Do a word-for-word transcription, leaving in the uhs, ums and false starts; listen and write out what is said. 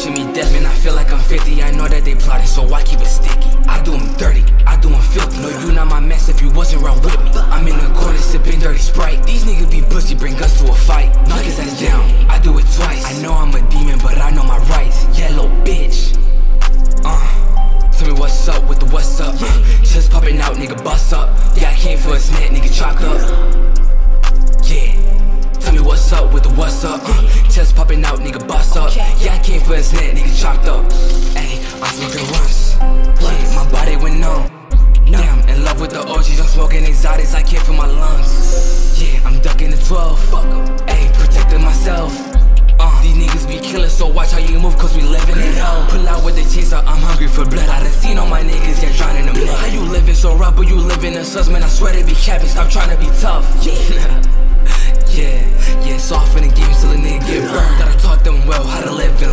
wishing me death. Man, I feel like I'm fifty, I know that they plotting, so I keep it sticky. I do them dirty, I do them filthy. No, you not my mess if you wasn't around with me. I'm in the corner sipping dirty Sprite. These niggas be pussy, bring us to a fight. Knock his ass down, I do it twice. I know I'm a demon, but I know my rights. Yellow bitch. Uh, tell me what's up with the what's up. Uh, just popping out, nigga, bust up. Yeah, I came for his net, nigga, chalk up. Yeah. Tell me what's up with the what's up. Uh, just popping out, nigga, bust up. Yeah, I came for his net, nigga, chalked up. Ayy, I'm smoking runs. Yeah, my body went numb. Damn, in love with the O Gs, I'm smoking exotics, I can't feel my lungs. Yeah, I'm ducking the twelve. Ayy, protecting myself. Uh, these niggas be killers, so watch how you move, cause we living in hell. Pull out with the chaser, I'm hungry for blood. I done seen all my niggas get drowned in the blood. How you living so rough, but you living in sus, man, I swear they be capping, stop trying to be tough. Yeah, yeah, yeah, soft in the game till a nigga get burned. Gotta talk them well, how to live in